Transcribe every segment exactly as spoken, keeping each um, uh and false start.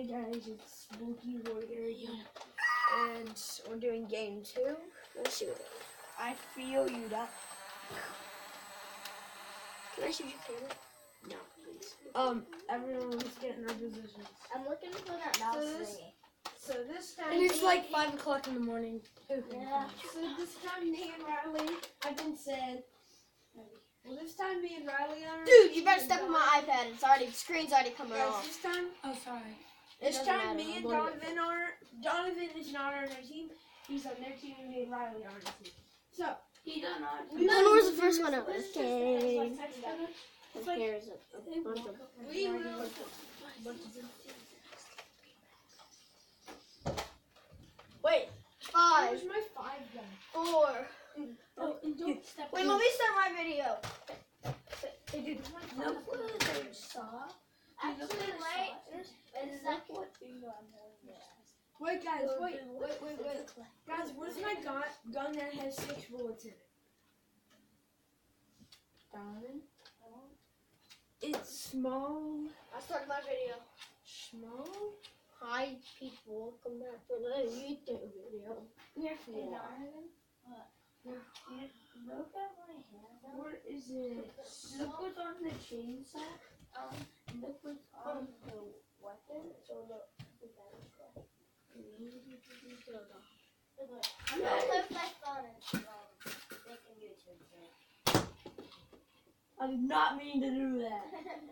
Hey guys, it's Spooky Warrior again, and we're doing game two. Let's see what I feel you up. Can I shoot your camera? No, please. Um, everyone's getting their positions. I'm looking for that mouse So this- thingy. So this time, And it's like five o'clock in the morning. Yeah. So this time, me and Riley, I've been said. Well, this time, me and Riley are. Dude, you better step on my iPad. It's already, screen's already coming Guys, off. this time, Oh, sorry. this doesn't time, matter, me and I'm going Donovan are. Donovan is not on our team. He's on their team, and me and Riley are on our team. So. He done not. We When was the first one out? This is Okay. just- it's like- And here's a, a bunch of... We will. Wait. Five, Where's my five gun? four... Oh, and don't step Wait, let me start my video. Hey, dude, No, look what I saw. Actually, wait. Wait a second. Wait, guys, wait, wait, wait, wait. Guys, where's my gun, gun that has six bullets in it? Donovan? It's small. I started my video. Small? Hi, people. Welcome back to the YouTube video. Yeah, Hey, Donovan. Look at my hand. Where is it? Look what's on the chainsaw. Um, Look what's on the weapon. So the the battle cry. I'm gonna live my phone and um, making YouTube video. I did not mean to do that.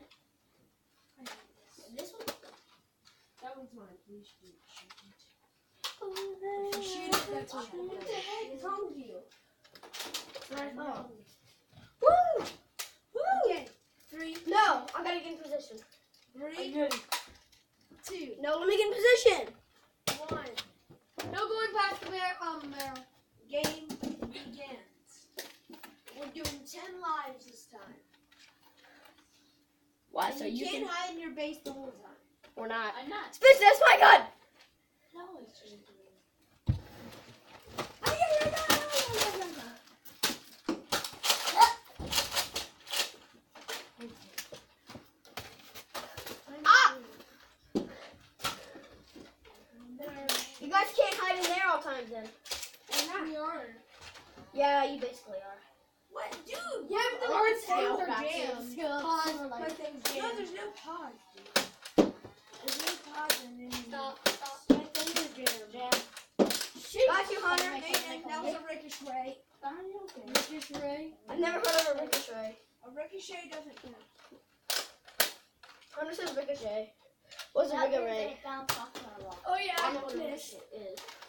This one. That one's mine. Please shoot it. If you shoot it, that's what What the heck is wrong with you? Right now. Woo! Woo! Okay. Three, No, I gotta get in position. three, good? two, No, let me get in position. one. No going past the bear. Um, barrel. Game begins. We're doing ten lives this time. Why? And So you, you can't can? hide in your base the whole time. Or not? I'm not. Spitz, that's my gun. No, it's just Ah! You guys can't hide in there all times then. We are. Yeah, you basically are. What, dude? Yeah, but the Our words things sound are practice. jammed. Pause. My thing's jammed. No, there's no pause, dude. There's no pause and then Stop, stop. my thing is jammed. Jam. Got you, Hunter. Nathan, that was a ricochet. Ricochet. I've never heard of a ricochet. A ricochet doesn't count. Hunter says ricochet. What's a ricochet? Oh yeah, I I'm know what a pissed. ricochet is.